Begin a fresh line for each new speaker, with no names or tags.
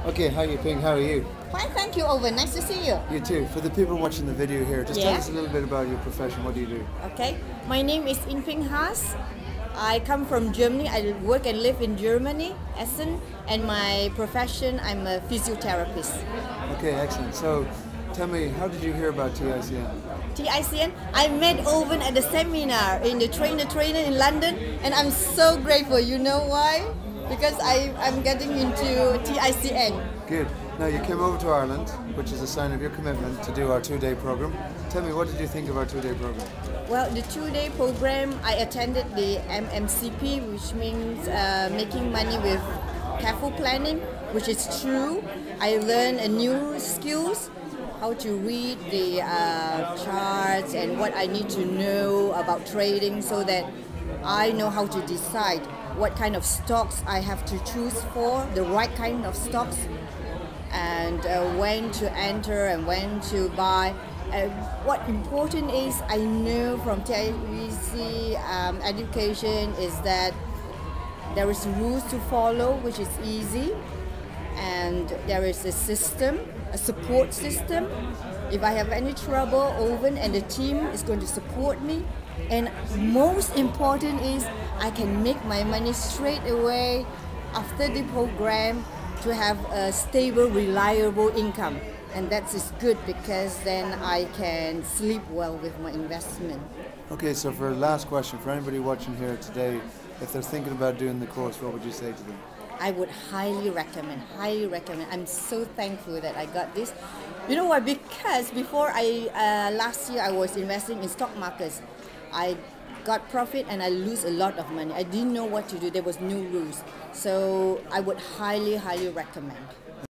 Okay, hi Ping, how are you?
Fine, thank you, Owen. Nice to see you.
You too. For the people watching the video here, just tell us a little bit about your profession. What do you do?
Okay, my name is TICN Ping.AVI. I come from Germany. I work and live in Germany, Essen, and my profession, I'm a physiotherapist.
Okay, excellent. So, tell me, how did you hear about TICN?
TICN, I met Owen at the seminar in the trainer in London, and I'm so grateful. You know why? Because I'm getting into TICN.
Good. Now, you came over to Ireland, which is a sign of your commitment to do our two-day program. Tell me, what did you think of our two-day program?
Well, the two-day program, I attended the MMCP, which means making money with careful planning, which is true. I learned a new skills, how to read the charts and what I need to know about trading so that I know how to decide what kind of stocks I have to choose for, the right kind of stocks, and when to enter and when to buy. What important is, I know from TICN education is that there is rules to follow, which is easy, and there is a system, a support system. If I have any trouble, Owen and the team is going to support me. And most important is I can make my money straight away after the program to have a stable, reliable income. And that is good because then I can sleep well with my investment.
Okay, so for a last question, for anybody watching here today, if they're thinking about doing the course, what would you say to them?
I would highly recommend, highly recommend. I'm so thankful that I got this. You know why? Because before last year I was investing in stock markets. I got profit and I lose a lot of money. I didn't know what to do. There was no rules. So I would highly, highly recommend.